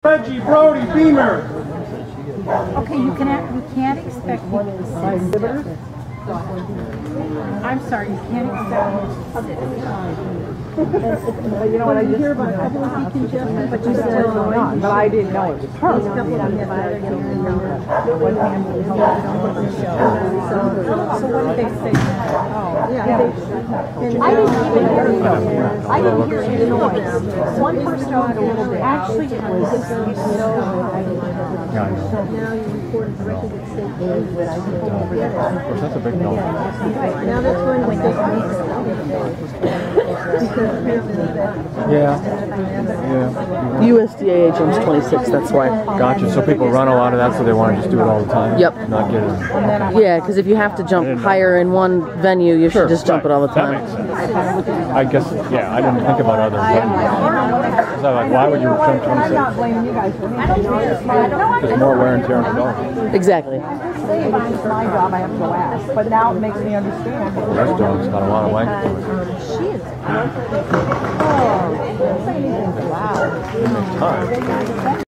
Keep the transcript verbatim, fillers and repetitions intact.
Reggie, Brody, Beamer. Okay, you can you can't expect people to sit. I'm sorry, you can't expect people to sit. You know what, I just hear about a couple of decongestant, but you still going on. But I didn't know it was her. So what did they say? Oh, yeah. I didn't even hear it. I didn't hear any noise. One person got a little bit. Actually, it was Yeah, I know. now you reported directly to the state police. Of course, that's a big no. Now that's going to the state police. Yeah. Yeah. U S D A H M's twenty-six, that's why. Gotcha. So people run a lot of that, so they want to just do it all the time? Yep. Not get it. Yeah, because if you have to jump higher in one venue, you Sure, should just jump right. it all the time. That makes sense. I guess, yeah, I didn't think about other venues. So like, why would you jump twenty-six? Blaming you guys for me. There's more wear and tear on the dog. Exactly. It's my job, I have to go ask. But now it makes me understand. The rest dog's got a lot of length to it. She is. Wow. It makes time.